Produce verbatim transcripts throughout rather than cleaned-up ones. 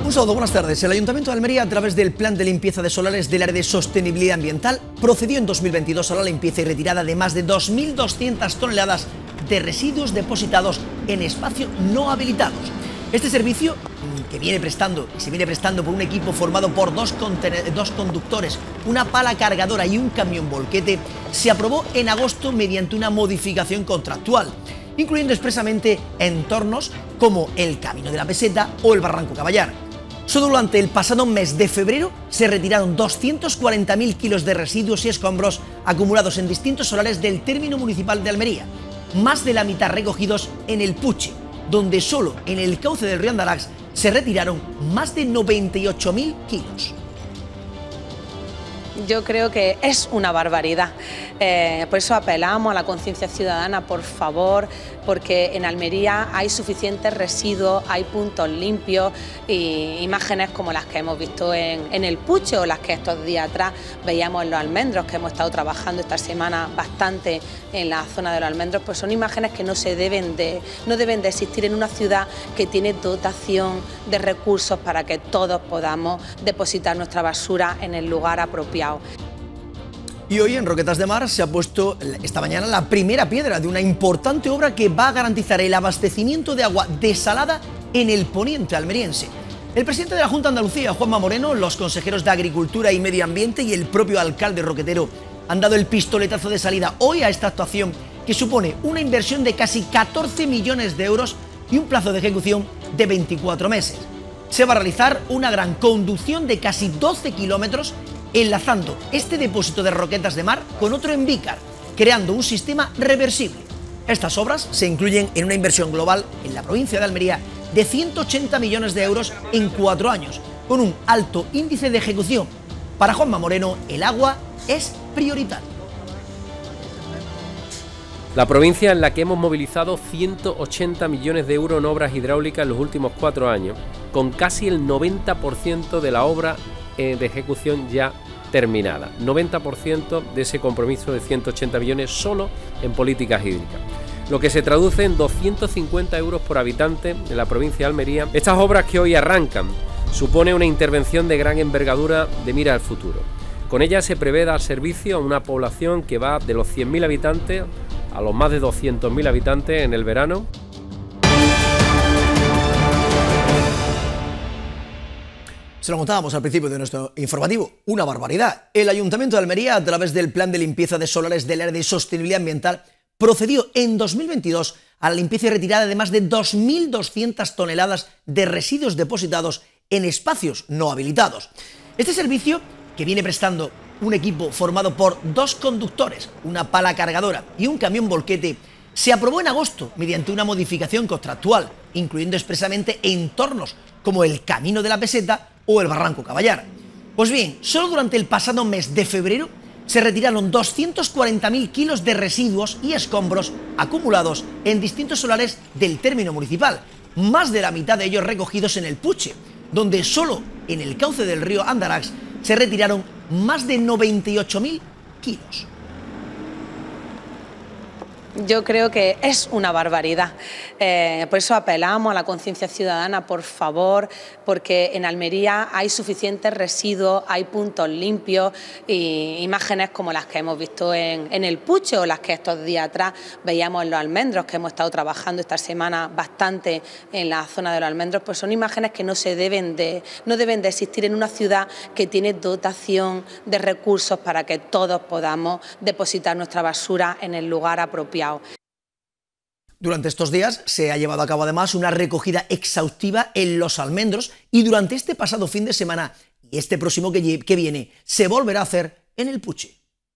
Un saludo, buenas tardes. El Ayuntamiento de Almería, a través del Plan de Limpieza de Solares del Área de Sostenibilidad Ambiental, procedió en dos mil veintidós a la limpieza y retirada de más de dos mil doscientas toneladas de residuos depositados en espacios no habilitados. Este servicio, que viene prestando y se viene prestando por un equipo formado por dos, dos conductores, una pala cargadora y un camión volquete, se aprobó en agosto mediante una modificación contractual, incluyendo expresamente entornos como el Camino de la Peseta o el Barranco Caballar. Solo durante el pasado mes de febrero se retiraron doscientos cuarenta mil kilos de residuos y escombros acumulados en distintos solares del término municipal de Almería, más de la mitad recogidos en el Puche, donde solo en el cauce del río Andarax se retiraron más de noventa y ocho mil kilos. Yo creo que es una barbaridad, eh, por eso apelamos a la conciencia ciudadana, por favor, porque en Almería hay suficientes residuos, hay puntos limpios y imágenes como las que hemos visto en, en el Puche o las que estos días atrás veíamos en Los Almendros, que hemos estado trabajando esta semana bastante en la zona de Los Almendros, pues son imágenes que no se deben de, no deben de existir en una ciudad que tiene dotación de recursos para que todos podamos depositar nuestra basura en el lugar apropiado. Y hoy en Roquetas de Mar se ha puesto esta mañana la primera piedra de una importante obra que va a garantizar el abastecimiento de agua desalada en el poniente almeriense. El presidente de la Junta de Andalucía, Juanma Moreno, los consejeros de Agricultura y Medio Ambiente y el propio alcalde roquetero han dado el pistoletazo de salida hoy a esta actuación, que supone una inversión de casi catorce millones de euros y un plazo de ejecución de veinticuatro meses. Se va a realizar una gran conducción de casi doce kilómetros enlazando este depósito de Roquetas de Mar con otro en Vícar, creando un sistema reversible. Estas obras se incluyen en una inversión global en la provincia de Almería de ciento ochenta millones de euros en cuatro años, con un alto índice de ejecución. Para Juanma Moreno, el agua es prioritaria. La provincia en la que hemos movilizado ciento ochenta millones de euros en obras hidráulicas en los últimos cuatro años, con casi el noventa por ciento de la obra de ejecución ya terminada, noventa por ciento de ese compromiso de ciento ochenta millones solo en políticas hídricas, lo que se traduce en doscientos cincuenta euros por habitante en la provincia de Almería. Estas obras que hoy arrancan supone una intervención de gran envergadura de mira al futuro. Con ella se prevé dar servicio a una población que va de los cien mil habitantes a los más de doscientos mil habitantes en el verano. Se lo contábamos al principio de nuestro informativo, una barbaridad. El Ayuntamiento de Almería, a través del Plan de Limpieza de Solares del Área de Sostenibilidad Ambiental, procedió en dos mil veintidós a la limpieza y retirada de más de dos mil doscientas toneladas de residuos depositados en espacios no habilitados. Este servicio, que viene prestando un equipo formado por dos conductores, una pala cargadora y un camión volquete, se aprobó en agosto mediante una modificación contractual, incluyendo expresamente entornos como el Camino de la Peseta o el Barranco Caballar. Pues bien, solo durante el pasado mes de febrero se retiraron doscientos cuarenta mil kilos de residuos y escombros acumulados en distintos solares del término municipal, más de la mitad de ellos recogidos en el Puche, donde solo en el cauce del río Andarax se retiraron más de noventa y ocho mil kilos. Yo creo que es una barbaridad, eh, por eso apelamos a la conciencia ciudadana, por favor, porque en Almería hay suficientes residuos, hay puntos limpios y imágenes como las que hemos visto en, en el Puche o las que estos días atrás veíamos en Los Almendros, que hemos estado trabajando esta semana bastante en la zona de Los Almendros, pues son imágenes que no se deben de, no deben de existir en una ciudad que tiene dotación de recursos para que todos podamos depositar nuestra basura en el lugar apropiado. Durante estos días se ha llevado a cabo además una recogida exhaustiva en Los Almendros y durante este pasado fin de semana y este próximo que, que viene se volverá a hacer en el Puche.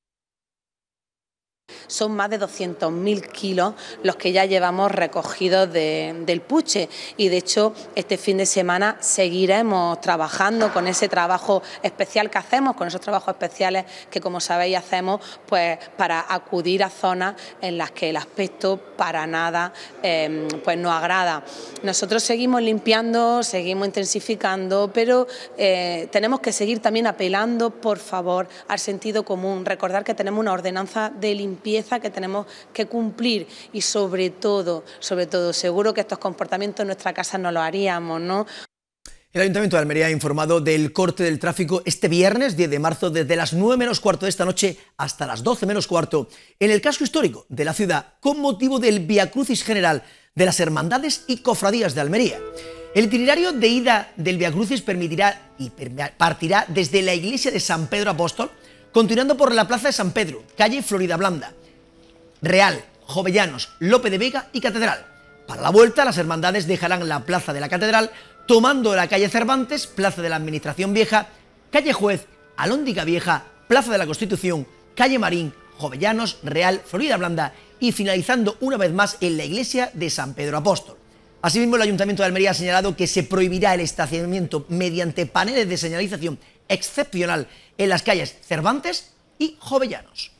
Son más de doscientos mil kilos los que ya llevamos recogidos de, del Puche y de hecho este fin de semana seguiremos trabajando con ese trabajo especial que hacemos, con esos trabajos especiales que como sabéis hacemos pues para acudir a zonas en las que el aspecto para nada eh, pues nos agrada. Nosotros seguimos limpiando, seguimos intensificando, pero eh, tenemos que seguir también apelando por favor al sentido común, recordar que tenemos una ordenanza de limpieza que tenemos que cumplir y sobre todo, sobre todo, seguro que estos comportamientos en nuestra casa no lo haríamos, ¿no? El Ayuntamiento de Almería ha informado del corte del tráfico este viernes diez de marzo desde las nueve menos cuarto de esta noche hasta las doce menos cuarto en el casco histórico de la ciudad con motivo del Vía Crucis general de las Hermandades y Cofradías de Almería. El itinerario de ida del Vía Crucis permitirá y partirá desde la iglesia de San Pedro Apóstol, continuando por la plaza de San Pedro, calle Florida Blanda, Real, Jovellanos, Lope de Vega y Catedral. Para la vuelta, las hermandades dejarán la plaza de la Catedral, tomando la calle Cervantes, plaza de la Administración Vieja, calle Juez, Alhóndiga Vieja, plaza de la Constitución, calle Marín, Jovellanos, Real, Florida Blanda y finalizando una vez más en la iglesia de San Pedro Apóstol. Asimismo, el Ayuntamiento de Almería ha señalado que se prohibirá el estacionamiento mediante paneles de señalización excepcional en las calles Cervantes y Jovellanos.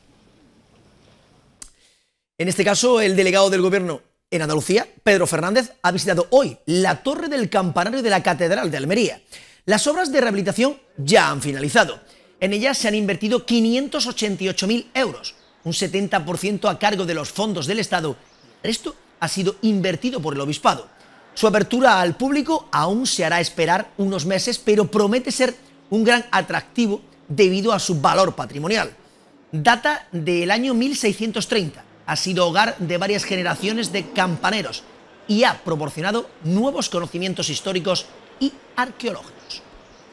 En este caso, el delegado del Gobierno en Andalucía, Pedro Fernández, ha visitado hoy la torre del campanario de la Catedral de Almería. Las obras de rehabilitación ya han finalizado. En ellas se han invertido quinientos ochenta y ocho mil euros, un setenta por ciento a cargo de los fondos del Estado. El resto ha sido invertido por el Obispado. Su apertura al público aún se hará esperar unos meses, pero promete ser un gran atractivo debido a su valor patrimonial. Data del año mil seiscientos treinta. Ha sido hogar de varias generaciones de campaneros y ha proporcionado nuevos conocimientos históricos y arqueológicos.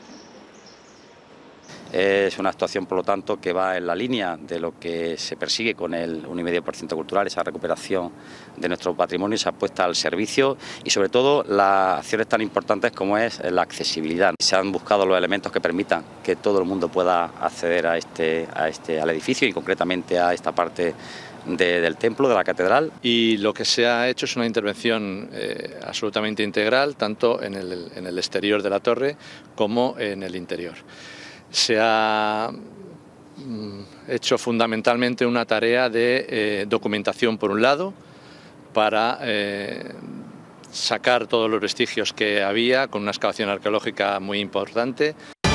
Es una actuación, por lo tanto, que va en la línea de lo que se persigue con el uno coma cinco por ciento cultural, esa recuperación de nuestro patrimonio, esa apuesta al servicio y, sobre todo, las acciones tan importantes como es la accesibilidad. Se han buscado los elementos que permitan que todo el mundo pueda acceder a este, a este, al edificio y, concretamente, a esta parte De, del templo, de la catedral. Y lo que se ha hecho es una intervención eh, absolutamente integral, tanto en el, en el exterior de la torre como en el interior. Se ha mm, hecho fundamentalmente una tarea de eh, documentación, por un lado, para eh, sacar todos los vestigios que había, con una excavación arqueológica muy importante.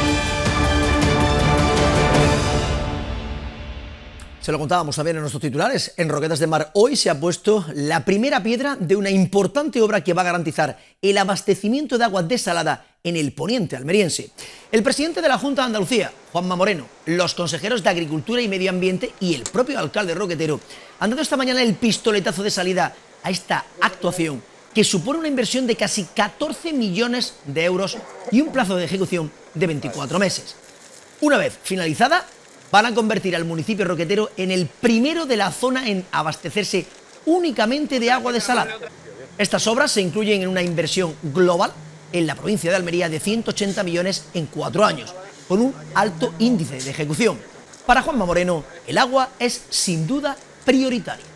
Se lo contábamos también en nuestros titulares. En Roquetas de Mar hoy se ha puesto la primera piedra de una importante obra que va a garantizar el abastecimiento de agua desalada en el poniente almeriense. El presidente de la Junta de Andalucía, Juanma Moreno, los consejeros de Agricultura y Medio Ambiente y el propio alcalde roquetero han dado esta mañana el pistoletazo de salida a esta actuación que supone una inversión de casi catorce millones de euros y un plazo de ejecución de veinticuatro meses. Una vez finalizada, van a convertir al municipio roquetero en el primero de la zona en abastecerse únicamente de agua desalada. Estas obras se incluyen en una inversión global en la provincia de Almería de ciento ochenta millones en cuatro años, con un alto índice de ejecución. Para Juanma Moreno, el agua es sin duda prioritaria.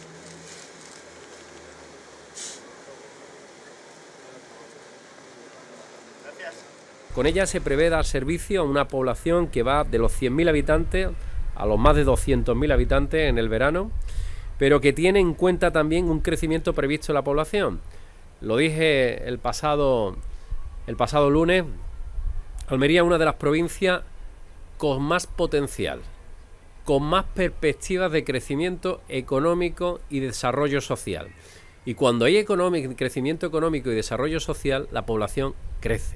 Con ella se prevé dar servicio a una población que va de los cien mil habitantes a los más de doscientos mil habitantes en el verano, pero que tiene en cuenta también un crecimiento previsto en la población. Lo dije el pasado, el pasado lunes, Almería es una de las provincias con más potencial, con más perspectivas de crecimiento económico y desarrollo social. Y cuando hay económico, crecimiento económico y desarrollo social, la población crece.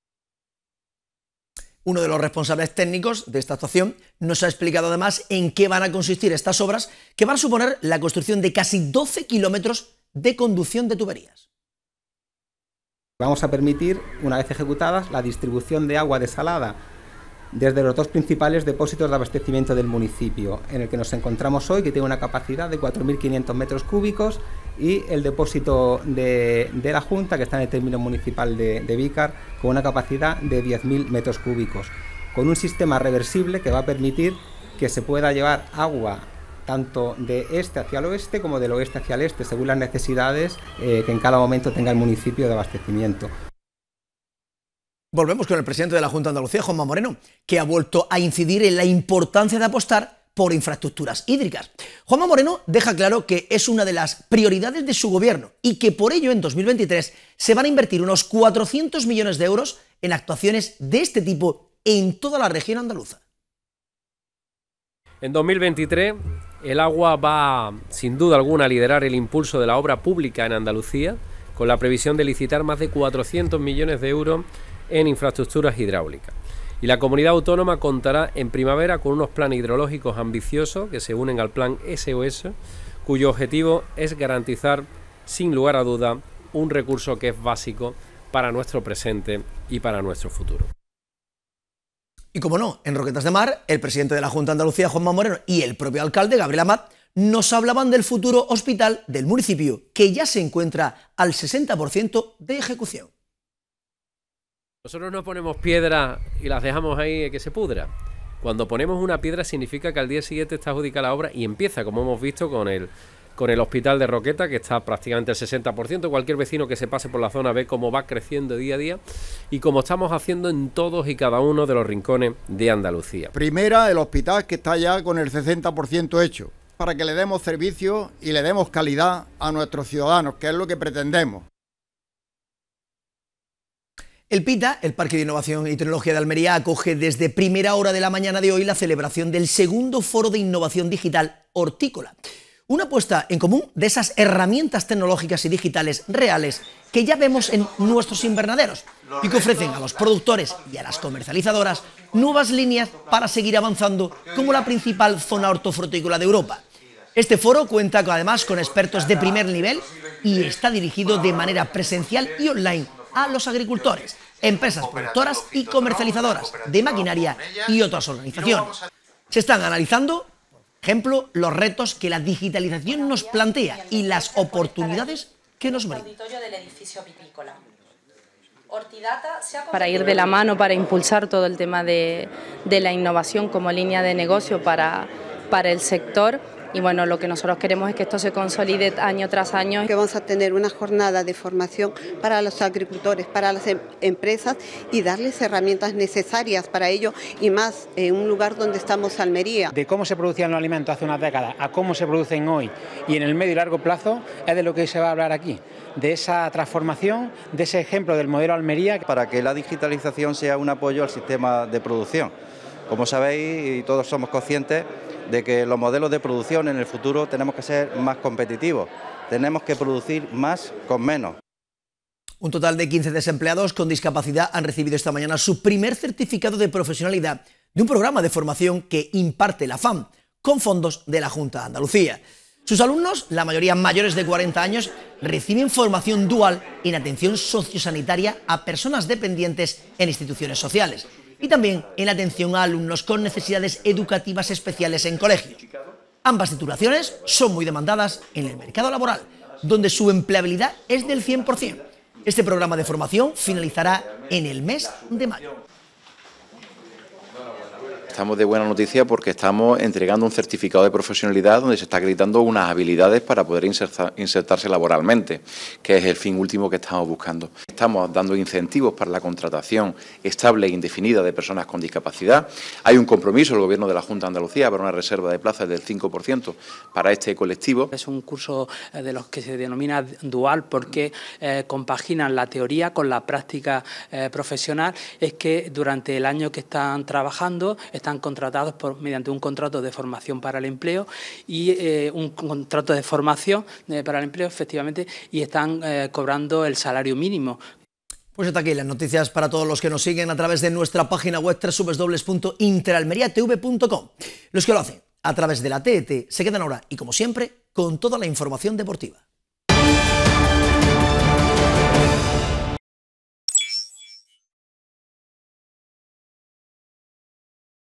Uno de los responsables técnicos de esta actuación nos ha explicado además en qué van a consistir estas obras, que van a suponer la construcción de casi doce kilómetros de conducción de tuberías. Vamos a permitir, una vez ejecutadas, la distribución de agua desalada desde los dos principales depósitos de abastecimiento del municipio, en el que nos encontramos hoy, que tiene una capacidad de cuatro mil quinientos metros cúbicos, y el depósito de, de la Junta, que está en el término municipal de, de Vícar, con una capacidad de diez mil metros cúbicos, con un sistema reversible que va a permitir que se pueda llevar agua tanto de este hacia el oeste como del oeste hacia el este, según las necesidades eh, que en cada momento tenga el municipio de abastecimiento. Volvemos con el presidente de la Junta de Andalucía, Juanma Moreno, que ha vuelto a incidir en la importancia de apostar por infraestructuras hídricas. Juanma Moreno deja claro que es una de las prioridades de su gobierno y que por ello en dos mil veintitrés se van a invertir unos cuatrocientos millones de euros en actuaciones de este tipo en toda la región andaluza. En dos mil veintitrés el agua va sin duda alguna a liderar el impulso de la obra pública en Andalucía, con la previsión de licitar más de cuatrocientos millones de euros en infraestructuras hidráulicas. Y la comunidad autónoma contará en primavera con unos planes hidrológicos ambiciosos que se unen al plan S O S, cuyo objetivo es garantizar, sin lugar a duda, un recurso que es básico para nuestro presente y para nuestro futuro. Y como no, en Roquetas de Mar, el presidente de la Junta de Andalucía, Juanma Moreno, y el propio alcalde, Gabriel Amat, nos hablaban del futuro hospital del municipio, que ya se encuentra al sesenta por ciento de ejecución. Nosotros no ponemos piedras y las dejamos ahí que se pudra. Cuando ponemos una piedra significa que al día siguiente está adjudicada la obra y empieza, como hemos visto con el, con el hospital de Roqueta, que está prácticamente al sesenta por ciento. Cualquier vecino que se pase por la zona ve cómo va creciendo día a día y como estamos haciendo en todos y cada uno de los rincones de Andalucía. Primera, el hospital que está ya con el sesenta por ciento hecho, para que le demos servicio y le demos calidad a nuestros ciudadanos, que es lo que pretendemos. El PITA, el Parque de Innovación y Tecnología de Almería, acoge desde primera hora de la mañana de hoy la celebración del segundo Foro de Innovación Digital Hortícola. Una puesta en común de esas herramientas tecnológicas y digitales reales que ya vemos en nuestros invernaderos y que ofrecen a los productores y a las comercializadoras nuevas líneas para seguir avanzando como la principal zona hortofrutícola de Europa. Este foro cuenta además con expertos de primer nivel y está dirigido de manera presencial y online a los agricultores, empresas productoras y comercializadoras de maquinaria y otras organizaciones. Se están analizando, por ejemplo, los retos que la digitalización nos plantea y las oportunidades que nos brinda. Para ir de la mano, para impulsar todo el tema de, de la innovación como línea de negocio para, para el sector. Y bueno, lo que nosotros queremos es que esto se consolide año tras año. Que vamos a tener una jornada de formación para los agricultores, para las em empresas y darles herramientas necesarias para ello y más en un lugar donde estamos, Almería. De cómo se producían los alimentos hace unas décadas a cómo se producen hoy y en el medio y largo plazo es de lo que se va a hablar aquí. De esa transformación, de ese ejemplo del modelo Almería. Para que la digitalización sea un apoyo al sistema de producción. Como sabéis y todos somos conscientes de que los modelos de producción en el futuro tenemos que ser más competitivos, tenemos que producir más con menos. Un total de quince desempleados con discapacidad han recibido esta mañana su primer certificado de profesionalidad de un programa de formación que imparte la FAM, con fondos de la Junta de Andalucía. Sus alumnos, la mayoría mayores de cuarenta años, reciben formación dual en atención sociosanitaria a personas dependientes en instituciones sociales y también en atención a alumnos con necesidades educativas especiales en colegios. Ambas titulaciones son muy demandadas en el mercado laboral, donde su empleabilidad es del cien por cien. Este programa de formación finalizará en el mes de mayo. Estamos de buena noticia porque estamos entregando un certificado de profesionalidad donde se está acreditando unas habilidades para poder insertar, insertarse laboralmente, que es el fin último que estamos buscando. Estamos dando incentivos para la contratación estable e indefinida de personas con discapacidad. Hay un compromiso del Gobierno de la Junta de Andalucía para una reserva de plazas del cinco por ciento para este colectivo. Es un curso de los que se denomina dual porque eh, compaginan la teoría con la práctica eh, profesional. Es que durante el año que están trabajando, están contratados por, mediante un contrato de formación para el empleo y eh, un contrato de formación eh, para el empleo, efectivamente, y están eh, cobrando el salario mínimo. Pues hasta aquí las noticias para todos los que nos siguen a través de nuestra página web doble u doble u doble u punto interalmeria t v punto com. Los que lo hacen a través de la T E T se quedan ahora y, como siempre, con toda la información deportiva.